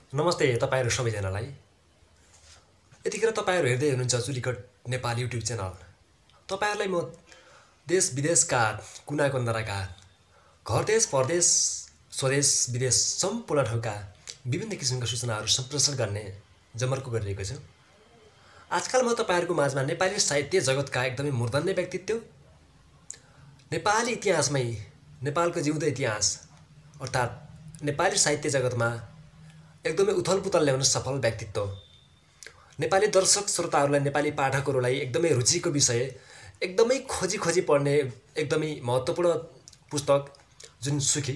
नमस्ते तपाईहरु सबैजनालाई। यतिखेर तपाईहरु हेर्दै हुनुहुन्छ चुलीकट नेपाल युट्युब च्यानल। तपाईहरुलाई म देश विदेशका कुना कन्दराका घर देश परदेश स्वदेश विदेश सम्पूर्ण ठाउँका विभिन्न किसिमका सूचनाहरू सम्प्रेषण गर्ने जमर्को गरिरहेको छु। आजकल म तपाईहरुको माझमा नेपाली साहित्य जगतका एकदमै मूर्धन्य व्यक्तित्व, नेपाली इतिहासमै नेपालको जिउँदो इतिहास अर्थात् नेपाली साहित्य जगतमा एकदमै उथलपुथल ल्याउन सफल व्यक्तित्व, नेपाली दर्शक श्रोताहरूलाई नेपाली पाठकहरूलाई एकदमै रुचिको विषय, एकदमै खोजी पढ्ने एकदमै महत्त्वपूर्ण पुस्तक जुन सुखी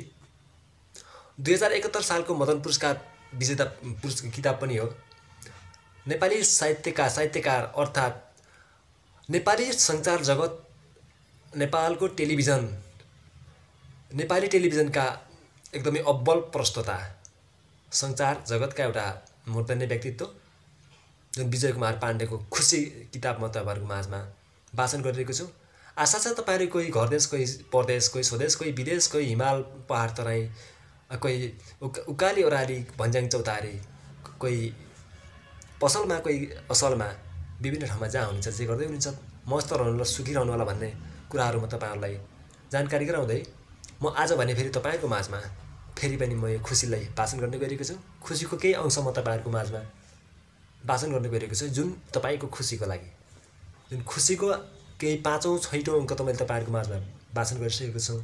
2071 सालको मदन पुरस्कार विजेता किताब पनि हो। नेपाली साहित्यकार अर्थात् नेपाली सञ्चार जगत, नेपाली टेलिभिजनका एकदमै अब्बल प्रस्तोता, सञ्चार जगतका एउटा मूर्धन्य व्यक्तित्व जुन विजय कुमार पाण्डेको खुसी किताब म तपाईहरुको माझमा वाचन गरिरहेको छु। आशा छ तपाईहरु कोही घर देश, कोही परदेश, कोही स्वदेश, कोही विदेश, कोही हिमाल पहाड तराई, कोही उकाली ओराली भन्ज्याङ चौतारी, कोही पसलमा, कोही असलमा, विभिन्न ठाउँमा जहाँ हुनुहुन्छ, जे गर्दै हुनुहुन्छ, मस्त रहनुहोला, सुखी रहनुहोला भन्ने कुराहरू म तपाईहरुलाई जानकारी गराउँदै म आज भने फेरि तपाईहरुको माझमा फेरि पनि म यो खुसीलाई वाचन गर्ने गरिएको छु। खुसीको केही अंश म तपाईहरुको माझमा वाचन गर्ने गरिएको छु, जुन तपाईको खुसीको लागि, जुन खुसीको केही पाँचौं छैटौं अंक त मैले तपाईहरुको माझमा वाचन गरिसकेको छु।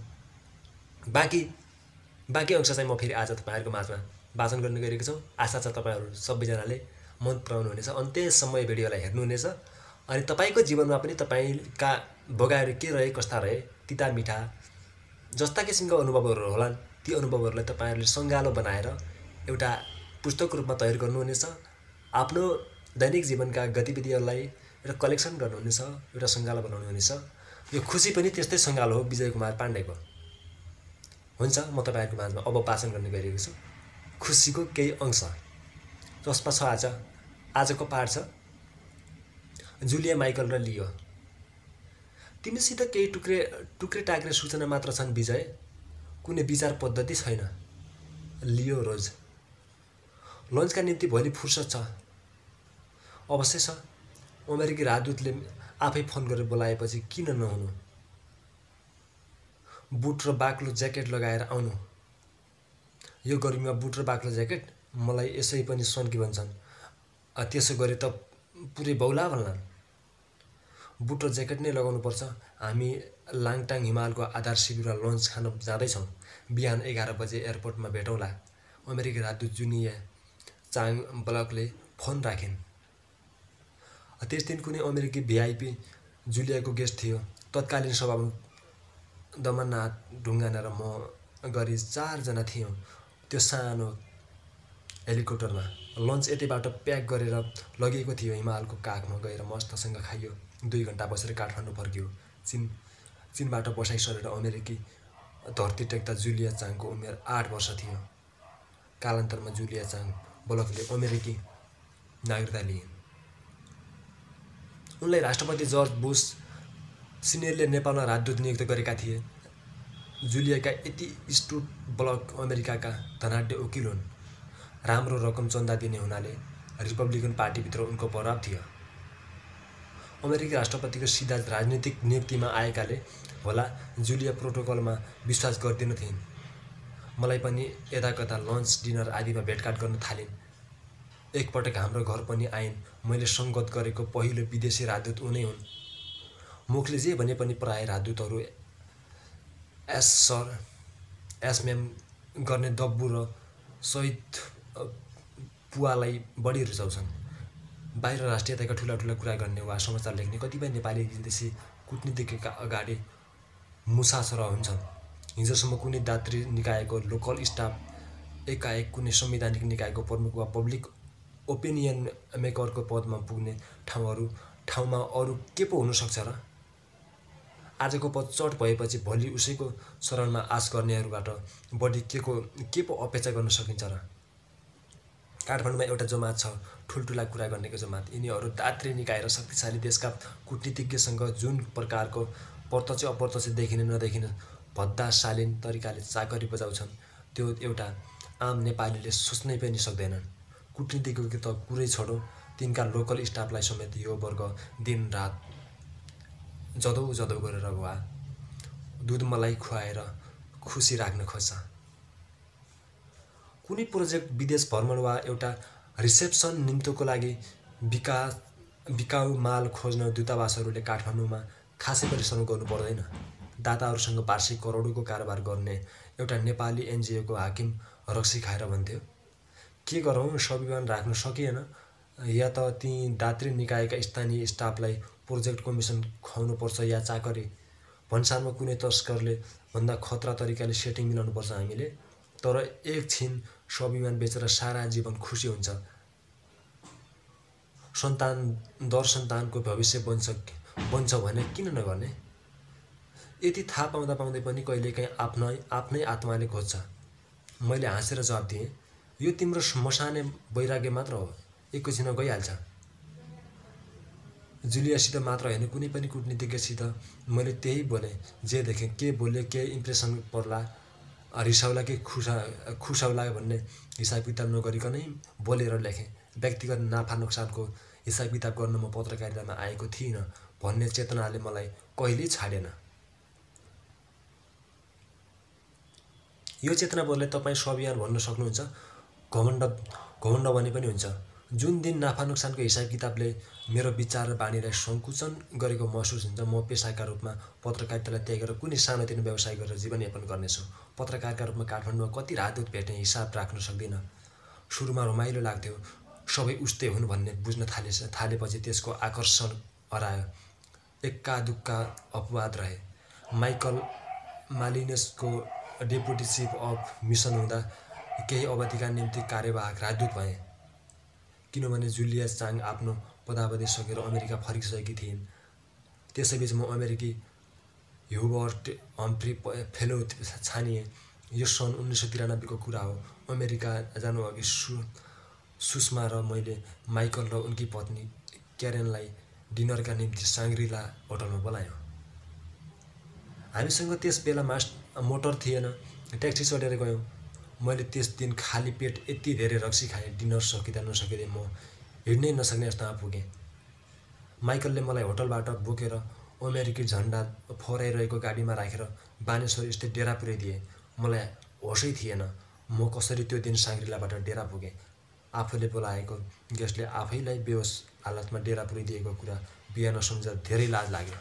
बाँकी अंश चाहिँ म फेरि आज तपाईहरुको माझमा वाचन गर्ने गरिएको छु। आशा छ तपाईहरु सबैजनाले मन पराउनु हुनेछ, अन्त्यसम्म यो भिडियोलाई हेर्नुहुनेछ अनि तपाईको जीवनमा पनि तपाईका भोगाहरू के रहे, कस्ता रहे, तिता मिठा जस्ता किसिमका अनुभवहरू होलान्, ती अनुभवहरूलाई तपाईहरुले संगालो बनाएर एउटा पुस्तकको रूपमा तयार गर्नुहुनेछ। आफ्नो दैनिक जीवनका गतिविधिहरूलाई एउटा कलेक्सन गर्नुहुनेछ, एउटा संगालो बनाउनुहुनेछ। यो खुसी पनि त्यस्तै संगालो हो विजय कुमार पाण्डेको। हुन्छ, म तपाईहरुको माझमा अब वाचन गर्ने गरिरहेको छु खुसीको केही अंश, जसमा छ आजको पाठ छ जुलिया माइकल र लियो। तिमीसित केही टुक्रे टाक्रे सूचना मात्र छन् विजय, कुनै विचार पद्धति छैन। लियो रोज। लन्चका निम्ति भोलि फुर्सद छ? अवश्य छ। अमेरिकी राजदूतले आफै फोन गरेर बोलाएपछि किन नहुनु? बुट र बाक्लो ज्याकेट लगाएर आउनु। यो गर्मीमा बुट र बाक्लो ज्याकेट? मलाई यसै पनि सन्की भन्छन्। त्यसो गरे त पुरै बौला भन्लान्। बुट र ज्याकेट नै लगाउनुपर्छ। हामी लाङटाङ हिमालको आधार शिविरमा लन्च खान जाँदैछौँ। बिहान 11 बजे एयरपोर्टमा भेटौँला। अमेरिकी राजदूत जुलिया चाङ ब्लकले फोन राखिन्। त्यस दिन कुनै अमेरिकी भिआइपी जुलियाको गेस्ट थियो। तत्कालीन सभामुख दमननाथ ढुङ्गाना र म गरी 4 जना थियौँ त्यो सानो हेलिकप्टरमा। लन्च यतैबाट प्याक गरेर लगिएको थियो। हिमालको काखमा गएर मस्तसँग खाइयो। 2 घण्टा बसेर काठमाडौँ फर्कियो। चीनबाट बसाइ सरेर अमेरिकी धरती टेक्दा जुलिया चाङको उमेर 8 वर्ष थियो। कालान्तरमा जुलिया चाङ ब्लकले अमेरिकी नागरिकता लिए। उनलाई राष्ट्रपति जर्ज बुश सिनियरले नेपालमा राजदूत नियुक्त गरेका थिए। जुलियाका यति स्टुट ब्लक अमेरिकाका धनाढ्य वकिल हुन्। राम्रो रकम चन्दा दिने हुनाले रिपब्लिकन पार्टीभित्र उनको प्रभाव थियो। अमेरिकी राष्ट्रपतिको सिधा राजनीतिक नियुक्तिमा आएकाले होला जुलिया प्रोटोकलमा विश्वास गर्दिन थिइन्। मलाई पनि यदाकदा लन्च डिनर आदिमा भेटघाट गर्न थालिन्। एकपटक हाम्रो घर पनि आइन्। मैले सङ्गत गरेको पहिलो विदेशी राजदूत उनै हुन्। मुखले जे भने पनि प्राय राजदूतहरू एस सर, एस म्याम गर्ने दब्बु र सहित पुवालाई बढी रुचाउँछन्। बाहिर राष्ट्रियताका ठुला कुरा गर्ने वा समाचार लेख्ने कतिपय नेपाली विदेशी कूटनीतिज्ञका अगाडि मुसासरह हुन्छन्। हिजोसम्म कुनै दात्री निकायको लोकल स्टाफ एकाएक कुनै संवैधानिक निकायको प्रमुख वा पब्लिक ओपिनियन मेकरको पदमा पुग्ने ठाउँमा अरू के पो हुन सक्छ र? आजको पद चट भएपछि भोलि उसैको शरणमा आश गर्नेहरूबाट बढी के पो अपेक्षा गर्न सकिन्छ र? काठमाडौँमा एउटा जमात छ, ठुल्ठुला कुरा गर्नेको जमात। यिनीहरू दात्री निकाय र शक्तिशाली देशका कूटनीतिज्ञसँग जुन प्रकारको प्रत्यक्ष अप्रत्यक्ष देखिने नदेखिने भद्दा शालीन तरिकाले चाकरी बजाउँछन्, त्यो एउटा आम नेपालीले सोच्नै पनि सक्दैनन्। कूटनीतिको त कुरै छोडो, तिनका लोकल स्टाफलाई समेत यो वर्ग दिन रात जदौ जदौ गरेर वा दुध मलाई खुवाएर खुसी राख्न खोज्छ। कुनै प्रोजेक्ट, विदेश भ्रमण वा एउटा रिसेप्सन निम्तोको लागि बिकाउ माल खोज्न दूतावासहरूले काठमाडौँमा खासै परिश्रम गर्नु पर्दैन। दाताहरूसँग वार्षिक करोडौँको कारोबार गर्ने एउटा नेपाली एनजिओको हाकिम रक्सी खाएर भन्थ्यो, के गरौँ, स्वाभिमान राख्न सकिएन, या त ती दात्री निकायका स्थानीय स्टाफलाई प्रोजेक्ट कमिसन खुवाउनुपर्छ या चाकरी। भन्सारमा कुनै तस्करले भन्दा खतरा तरिकाले सेटिङ मिलाउनुपर्छ हामीले। तर एकछिन स्वाभिमान बेचेर सारा जीवन खुसी हुन्छ। सन्तानको भविष्य बन्छ भने किन नगर्ने? यति थाहा पाउँदा पाउँदै पनि कहिलेकाहीँ आफ्नै आत्माले खोज्छ। मैले हाँसेर जवाब दिएँ, यो तिम्रो मसाने वैराग्य मात्र हो, एकैछिनमा गइहाल्छ। जुलियासित मात्र होइन, कुनै पनि कूटनीतिज्ञसित मैले त्यही बोलेँ। जे देखेँ, के बोले, के इम्प्रेसन पर्ला, रिसाउला कि खुसाउला भन्ने हिसाब किताब नगरिकनै बोलेर लेखेँ। व्यक्तिगत नाफा नोक्सानको हिसाब किताब गर्न म पत्रकारितामा आएको थिइनँ भन्ने चेतनाले मलाई कहिल्यै छाडेन। यो चेतनाबोधलाई तपाईँ स्वाभिमान भन्न सक्नुहुन्छ, घमण्ड भने पनि हुन्छ। जुन दिन नाफा नोक्सानको हिसाब किताबले मेरो विचार र बानीलाई सङ्कुचन गरेको महसुस हुन्छ, म पेसाका रूपमा पत्रकारितालाई त्यागेर कुनै सानोतिनो व्यवसाय गरेर जीवनयापन गर्नेछु। पत्रकारका रूपमा काठमाडौँमा कति रातोत भेटेँ, हिसाब राख्न सक्दिनँ। सुरुमा रमाइलो लाग्थ्यो, सबै उस्तै हुन् भन्ने बुझ्न थालेपछि त्यसको आकर्षण हरायो। एक्का दुक्का अपवाद रहे। माइकल मालिनसको डेपुटी चिफ अफ मिसन हुँदा केही अवधिका निम्ति कार्यवाहक राजदूत भएँ, किनभने जुलिया चाङ आफ्नो पदावधि सकेर अमेरिका फर्किसकेकी थिइन्। त्यसैबीच म अमेरिकी ह्युबर्ट हम्फ्री फेलो छानिएँ। यो सन् 1993 को कुरा हो। अमेरिका जानुअघि सुषमा र मैले माइकल र उनकी पत्नी क्यारेनलाई डिनरका निम्ति साङ्ग्रिला होटलमा बोलायौँ। हामीसँग त्यस बेला मोटर थिएन, ट्याक्सी चढेर गयौँ। मैले त्यस दिन खाली पेट यति धेरै रक्सी खाएँ, डिनर सकिँदा नसकिँदै म हिँड्नै नसक्ने अवस्थामा पुगेँ। माइकलले मलाई होटलबाट बोकेर अमेरिकी झन्डा फहराइरहेको गाडीमा राखेर बानेश्वर स्थित डेरा पुर्याइदिए। मलाई होसै थिएन, म कसरी त्यो दिन साङ्ग्रिलाबाट डेरा पुगेँ। आफूले बोलाएको गेस्टले आफैलाई बेहोस हालतमा डेरा पुर्याइदिएको कुरा बिहान सम्झदा धेरै लाज लाग्यो।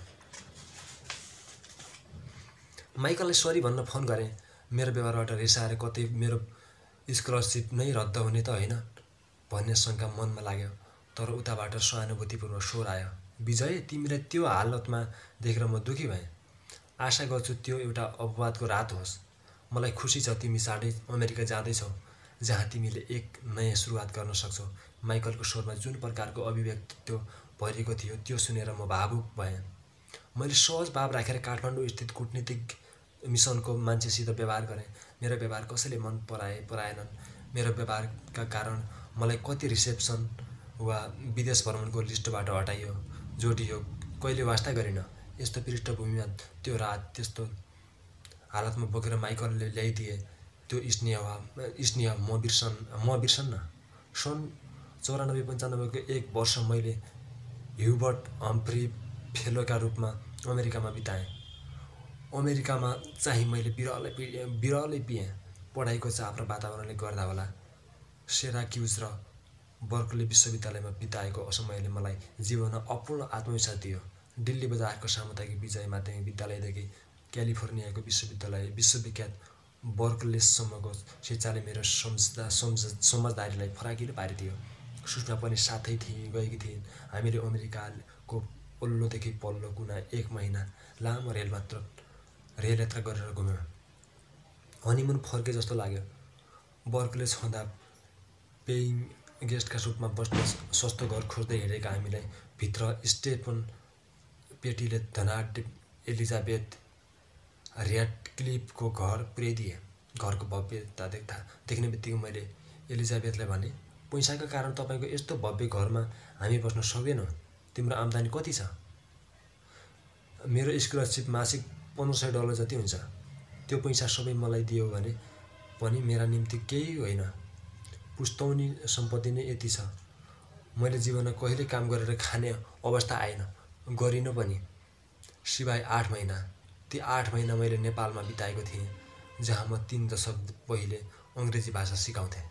माइकललाई सरी भन्न फोन गरेँ। मेरो व्यवहारबाट रिसाएर कतै मेरो स्कलरसिप नै रद्द हुने त होइन भन्ने शङ्का मनमा लाग्यो। तर उताबाट सहानुभूतिपूर्ण स्वर आयो, विजय, तिमीलाई त्यो हालतमा देखेर म दुःखी भएँ। आशा गर्छु त्यो एउटा अपवादको रात होस्। मलाई खुसी छ तिमी चाँडै अमेरिका जाँदैछौ, जहाँ तिमीले एक नयाँ सुरुवात गर्न सक्छौ। माइकलको स्वरमा जुन प्रकारको अभिव्यक्तित्व भरिएको थियो त्यो सुनेर म भावुक भएँ। मैले सहज भाव राखेर काठमाडौँ स्थित कूटनीतिक मिसनको मान्छेसित व्यवहार गरेँ। मेरो व्यवहार कसैले मन पराएनन्। मेरो व्यवहारका कारण मलाई कति रिसेप्सन वा विदेश भ्रमणको लिस्टबाट हटाइयो, जोडियो, कहिले वास्ता गरिनँ। यस्तो पृष्ठभूमिमा त्यो रात त्यस्तो हालतमा बोकेर माइकलले ल्याइदिए त्यो स्नेह म बिर्सन्न। सन् 94-95 को एक वर्ष मैले ह्युबर्ट हम्फ्री फेलोका रूपमा अमेरिकामा बिताएँ। अमेरिकामा चाहिँ मैले बिरलै पिएँ। पढाइको चाप र वातावरणले गर्दा होला, सेराक्युज र बर्कले विश्वविद्यालयमा बिताएको समयले मलाई जीवनमा अपूर्ण आत्मविश्वास दियो। दिल्ली बजारको सामुदायिक विजय माध्यमिक विद्यालयदेखि क्यालिफोर्नियाको विश्वविख्यात बर्कलेसम्मको शिक्षाले मेरो समझदारीलाई फराकिलो पारिदियो। सुषमा पनि साथै गएकी थिइन्। हामीले अमेरिकाको पल्लोदेखि पल्लो कुना 1 महिना लामो रेल यात्रा गरेर घुम्यौँ। हनीमुन फर्के जस्तो लाग्यो। बर्कले छँदा पेइङ गेस्टका रूपमा बस्ने सस्तो घर खोज्दै हिँडेका हामीलाई भित्र स्टेफन पेटीले धनाढ्य एलिजाबेथ र्याडक्लिफको घर पुर्याइदिए। घरको भव्यता देख्ने बित्तिकै मैले एलिजाबेथलाई भने, पैसाका कारण तपाईँको यस्तो भव्य घरमा हामी बस्न सक्दैनौँ। तिम्रो आम्दानी कति छ? मेरो स्कलरसिप मासिक $1500 जति हुन्छ। त्यो पैसा सबै मलाई दियो भने पनि मेरा निम्ति केही होइन। पुस्तौनी सम्पत्ति नै यति छ। मैले जीवनमा कहिले काम गरेर खाने अवस्था आएन, गरिनँ पनि, सिवाय 8 महिना। ती 8 महिना मैले नेपालमा बिताएको थिएँ, जहाँ म 3 दशक पहिले अङ्ग्रेजी भाषा सिकाउँथेँ।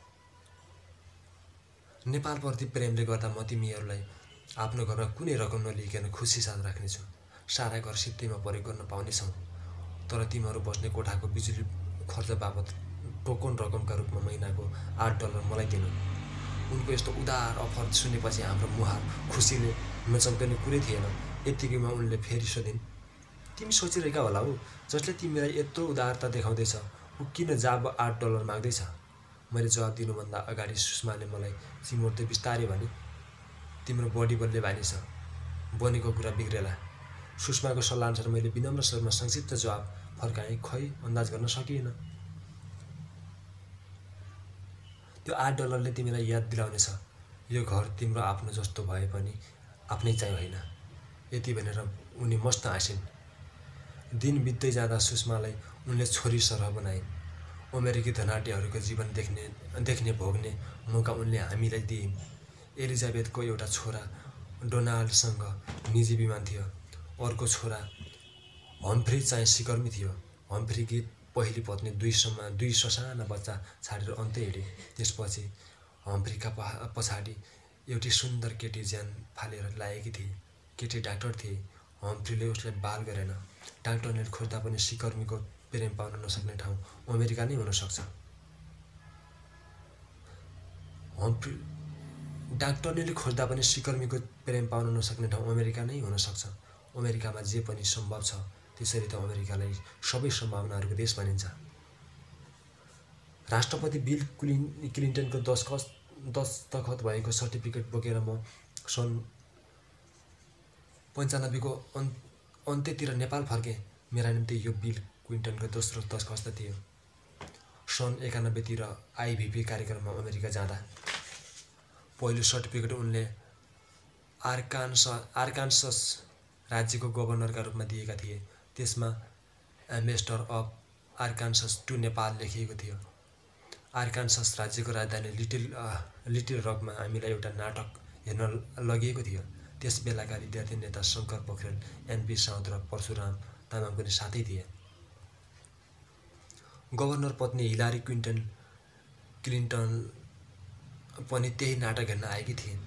नेपालप्रति प्रेमले गर्दा म तिमीहरूलाई आफ्नो घरमा कुनै रकम नलिइकन खुसी साथ राख्नेछु। सारा घर सित्तैमा प्रयोग गर्न पाउनेछौँ, तर तिमीहरू बस्ने कोठाको बिजुली खर्च बाबत टोकन रकमका रूपमा महिनाको $8 मलाई दिनु। उनको यस्तो उदार अफर सुनेपछि हाम्रो मुहार खुसीले नचम्कने कुरै थिएन। यत्तिकैमा उनले फेरि सोधिन्, तिमी सोचिरहेका होला हौ, जसले तिमीलाई यत्रो उदारता देखाउँदैछ ऊ किन जाब $8 माग्दैछ? मैले जवाब दिनुभन्दा अगाडि सुषमाले मलाई चिमोट्दै बिस्तारै भने, तिम्रो बडी बल्ने बानी छ, बनेको कुरा बिग्रेला। सुषमाको सल्लाहअनुसार मैले विनम्र स्वरमा संक्षिप्त जवाब फर्काएँ, खै अन्दाज गर्न सकिएन। त्यो $8 तिमीलाई याद दिलाउनेछ, यो घर तिम्रो आफ्नो जस्तो भए पनि आफ्नै चाहिँ होइन। यति भनेर उनी मस्त हाँसिन्। दिन बित्दै जाँदा सुषमालाई उनले छोरी सरह बनाइन्। अमेरिकी धनाढ्यहरूको जीवन देख्ने भोग्ने मौका उनले हामीलाई दिइन्। एलिजाबेथको एउटा छोरा डोनाल्डसँग निजी विमान थियो। अर्को छोरा हम्फ्री चाहिँ सिकर्मी थियो। हम्फ्रीकी पहिली पत्नी 2 ससाना बच्चा छाडेर अन्तै हिँडे। त्यसपछि हम्फ्रीका पछाडि एउटी सुन्दर केटी ज्यान फालेर लागेकी थिए। केटी डाक्टर थिए। हम्फ्रीले उसलाई बाल गरेन। डाक्टरले खोज्दा पनि सिकर्मीको प्रेम पाउन नसक्ने ठाउँ अमेरिका नै हुन सक्छ। डाक्टरले खोज्दा पनि सिकर्मीको प्रेम पाउन नसक्ने ठाउँ अमेरिका नै हुन सक्छ। अमेरिकामा जे पनि सम्भव छ, त्यसरी त अमेरिकालाई सबै सम्भावनाहरूको देश भनिन्छ। राष्ट्रपति बिल क्लिन्टनको दस्तखत भएको सर्टिफिकेट बोकेर म सन् 95 को अन्त्यतिर नेपाल फर्केँ। मेरा निम्ति यो बिल क्लिन्टनको दोस्रो दस्तखत थियो। सन् 91 तिर आइभिपी कार्यक्रममा अमेरिका जाँदा पहिलो सर्टिफिकेट उनले आर्कान्सस राज्यको गभर्नरका रूपमा दिएका थिए। त्यसमा ambassador of Arkansas to Nepal लेखिएको थियो। आर्कान्सस राज्यको राजधानी लिटिल रकमा हामीलाई एउटा नाटक हेर्न लगिएको थियो। त्यस बेलाका विद्यार्थी नेता शङ्कर पोखरेल, एनपी साउद र परशुराम तामाङ पनि साथै थिए। गभर्नर पत्नी हिलारी क्लिन्टन पनि त्यही नाटक हेर्न आएकी थिइन्।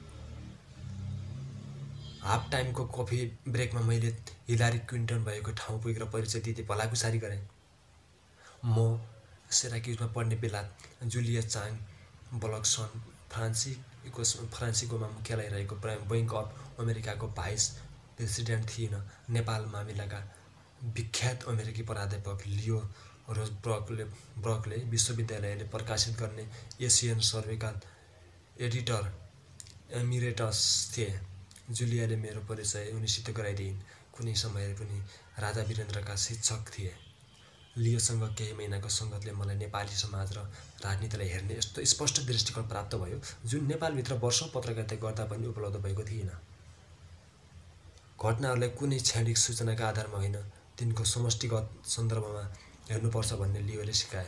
हाफ टाइमको कफी ब्रेकमा मैले हिलारी क्लिन्टन भएको ठाउँ पुगेर परिचय दिँदै भलाकुसारी गरेँ। म सेराक्युजमा पढ्ने बेला जुलिया चाङ ब्लक सन् फ्रान्सिस्कोमा मुख्यालय रहेको बैंक अफ अमेरिकाको भाइस प्रेसिडेन्ट थिइन्। नेपाल मामिलाका विख्यात अमेरिकी प्राध्यापक लियो रोजब्रकले विश्वविद्यालयले प्रकाशित गर्ने एसियन सर्वेका एडिटर एमिरेटस थिए। जुलियाले मेरो परिचय उनीसित गराइदिइन्। कुनै समय पनि राजा वीरेन्द्रका शिक्षक थिए। लियोसँग केही महिनाको सङ्गतले मलाई नेपाली समाज र राजनीतिलाई हेर्ने यस्तो स्पष्ट दृष्टिकोण प्राप्त भयो, जुन नेपालभित्र वर्षौँ पत्रकारिता गर्दा पनि उपलब्ध भएको थिएन। घटनाहरूलाई कुनै क्षणिक सूचनाका आधारमा होइन, तिनको समष्टिगत सन्दर्भमा हेर्नुपर्छ भन्ने लियोले सिकाए।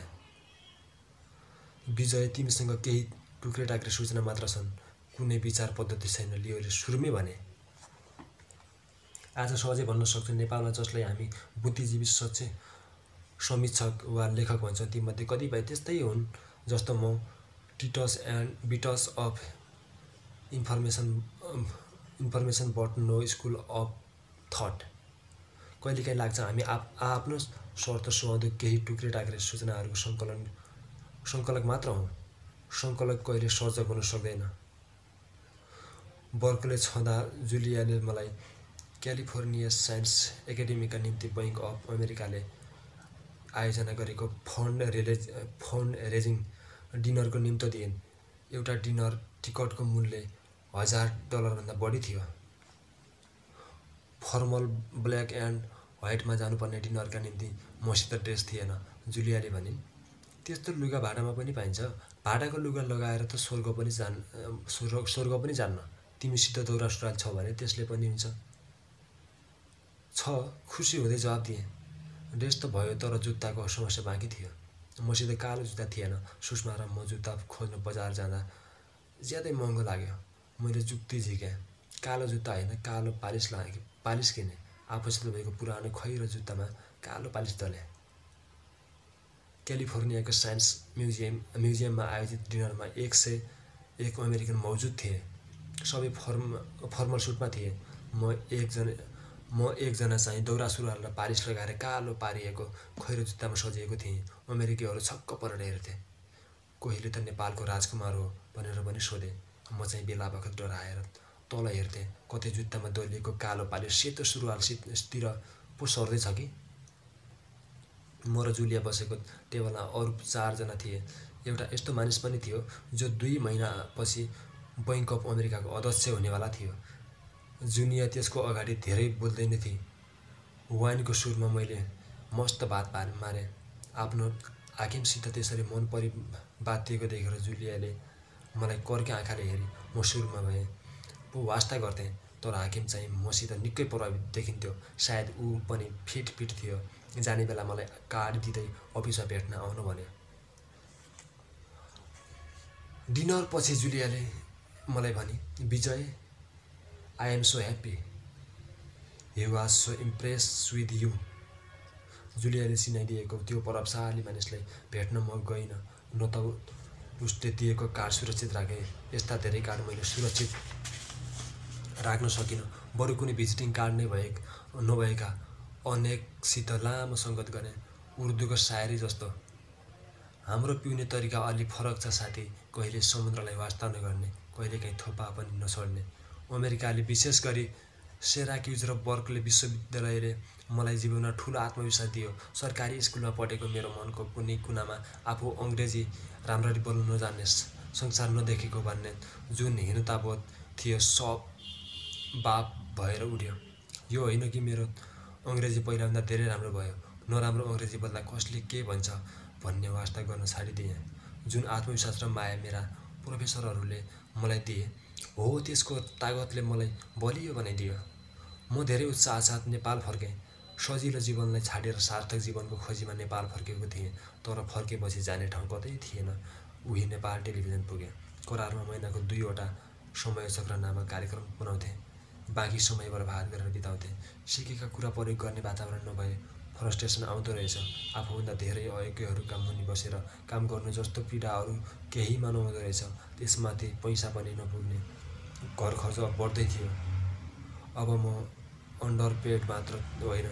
विजय, तिमीसँग केही टुक्रे टाक्रे सूचना मात्र छन्, कुनै विचार पद्धति छैन, लियोले सुरुमै भने। आज सहजै भन्न सक्छु, नेपालमा जसलाई हामी बुद्धिजीवी, समीक्षक वा लेखक भन्छौँ, तीमध्ये कतिपय त्यस्तै हुन् जस्तो म, tits and bits of information but no school of thought. कहिलेकाहीँ लाग्छ हामी आफ्नो स्वार्थ सुहाउँदो केही टुक्रे टाक्रे सूचनाहरूको सङ्कलक मात्र हौँ। सङ्कलक कहिले सर्जक हुन सक्दैन। बर्कले छँदा जुलियाले मलाई क्यालिफोर्निया साइन्स एकाडेमीका निम्ति बैंक अफ अमेरिकाले आयोजना गरेको फन्ड रेजिङ डिनरको निम्तो दिइन्। एउटा डिनर टिकटको मूल्य $1000 बढी थियो। फर्मल ब्ल्याक एन्ड व्हाइटमा जानुपर्ने डिनरका निम्ति मसित ड्रेस थिएन। जुलियाले भनिन्, त्यस्तो लुगा भाडामा पनि पाइन्छ। भाडाको लुगा लगाएर त स्वर्ग पनि जान्न। तिमीसित दौरा सुरुवाल छ भने त्यसले पनि हुन्छ। छ, खुसी हुँदै जवाब दिएँ। ड्रेस त भयो, तर जुत्ताको समस्या बाँकी थियो। मसित कालो जुत्ता थिएन। सुषमा र म जुत्ता खोज्न बजार जाँदा ज्यादै महँगो लाग्यो। मैले जुक्ति झिकेँ। कालो जुत्ता होइन, कालो पालिस किने। आफूसित भएको पुरानो खैरो जुत्तामा कालो पालिस दले। क्यालिफोर्नियाको साइन्स म्युजियममा आयोजित डिनरमा 101 अमेरिकन मौजुद थिए। सबै फर्मल सुटमा थिए। म एकजना चाहिँ दौरा सुरुवाल र पालिस लगाएर कालो पारिएको खैरो जुत्तामा सजिएको थिएँ। अमेरिकीहरू छक्क परेर हेर्थे। कोहीले त नेपालको राजकुमार हो भनेर पनि सोधे। म चाहिँ बेला बखत डराएर तल हेर्थेँ। कतै जुत्तामा दलिएको कालो पालिस सेतो सुरुवालतिर पो सर्दैछ कि। म र जुलिया बसेको टेबलमा अरू 4 जना थिए। एउटा यस्तो मानिस पनि थियो जो 2 महिनापछि बैंक अफ अमेरिकाको अध्यक्ष हुनेवाला थियो। जुनिया त्यसको अगाडि धेरै बोल्दैन थिए। वाइनको सुरमा मैले मस्त बात मारेँ। आफ्नो हाकिमसित त्यसरी मन परी बातिएको देखेर जुलियाले मलाई कर्के आँखाले हेरी। म सुरुमा भएँ पो वास्ता गर्थेँ, तर हाकिम चाहिँ मसित निकै प्रभावित देखिन्थ्यो। सायद ऊ पनि फिट थियो। जाने बेला मलाई कार्ड दिँदै अफिसमा भेट्न आउनु भन्यो। डिनर पछि जुलियाले मलाई भनी, Vijay, I am so happy. He was so impress with you. जुलियाले चिनाइदिएको त्यो प्रभावशाली मानिसलाई भेट्न म गइनँ। न त उसले दिएको कार्ड सुरक्षित राखेँ। यस्ता धेरै कार्ड मैले सुरक्षित राख्न सकिनँ। बरु कुनै भिजिटिङ कार्ड नै नभएका अनेकसित लामो सङ्गत गरेँ, उर्दूको सायरी जस्तो। हाम्रो पिउने तरिका अलि फरक छ साथी। कहिले समुद्रलाई वास्ता नगर्ने, कहिलेकाहीँ थोपा पनि नछोड्ने। अमेरिकाले विशेष गरी सेराक्युज र बर्कले विश्वविद्यालयले मलाई जीवनमा ठुलो आत्मविश्वास दियो। सरकारी स्कुलमा पढेको मेरो मनको कुनै कुनामा आफू अङ्ग्रेजी राम्ररी बोल्न नजान्ने, संसार नदेखेको भन्ने जुन हीनताबोध थियो सब बाप भएर उठ्यो। यो होइन कि मेरो अङ्ग्रेजी पहिलाभन्दा धेरै राम्रो भयो। नराम्रो अङ्ग्रेजी बोल्दा कसले के भन्छ भन्ने वास्ता गर्न छाडिदिएँ। जुन आत्मविश्वास र माया मेरा प्रोफेसरहरूले मलाई दिए हो, त्यसको तागतले मलाई बलियो बनाइदियो। म धेरै उत्साह साथ नेपाल फर्केँ। सजिलो जीवनलाई छाडेर सार्थक जीवनको खोजीमा नेपाल फर्केको थिएँ। तर फर्केपछि जाने ठाउँ कतै थिएन। उही नेपाल टेलिभिजन पुगेँ। करारमा महिनाको 2 वटा समयचक्र नामक कार्यक्रम बनाउँथेँ। बाँकी समय बर्बाद गरेर बिताउँथेँ। सिकेका कुरा प्रयोग गर्ने वातावरण नभए फ्रस्ट्रेसन आउँदो रहेछ। आफूभन्दा धेरै अयोग्यहरूका मुनि बसेर काम गर्नु जस्तो पीडा अरू केहीमा नहुँदो रहेछ। त्यसमाथि पैसा पनि नपुग्ने, घर खर्च बढ्दै थियो। अब म अन्डरपेड मात्र होइन,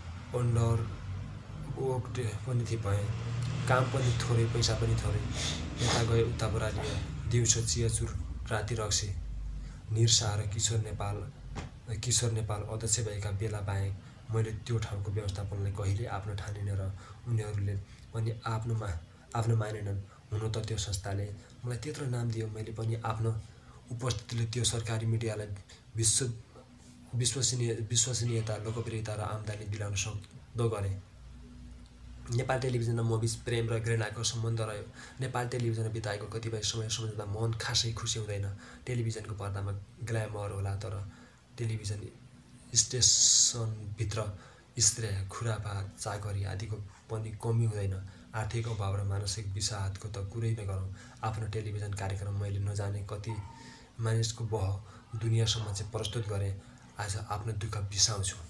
अन्डरवर्क्ड पनि भएँ। काम पनि थोरै, पैसा पनि थोरै। यता गए उता बरालियो। दिउँसो चियाचुर, राति रक्सी। निरसा र किशोर नेपाल अध्यक्ष भएका बेला बाहेक मैले त्यो ठाउँको व्यवस्थापनलाई कहिल्यै आफ्नो ठानिनँ र उनीहरूले पनि आफ्नो मानेनन्। हुन त त्यो संस्थाले मलाई त्यत्रो नाम दियो। मैले पनि आफ्नो उपस्थितिले त्यो सरकारी मिडियालाई विश्वसनीयता, लोकप्रियता र आम्दानी दिलाउन सक्दो गरेँ। नेपाल टेलिभिजनमा मबीच प्रेम र घृणाको सम्बन्ध रह्यो। नेपाल टेलिभिजनमा बिताएको कतिपय समय सम्झँदा मन खासै खुसी हुँदैन। टेलिभिजनको पर्दामा ग्ल्यामर होला, तर टेलिभिजन स्टेसनभित्र स्त्रीय, खुरापात, चाकरी आदिको पनि कमी हुँदैन। आर्थिक अभाव र मानसिक विषादको त कुरै नगरौँ। आफ्नो टेलिभिजन कार्यक्रम मैले नजाने कति मानिसको दुनियाँसम्म चाहिँ प्रस्तुत गरेँ। आज आफ्नो दुःख बिसाउँछु।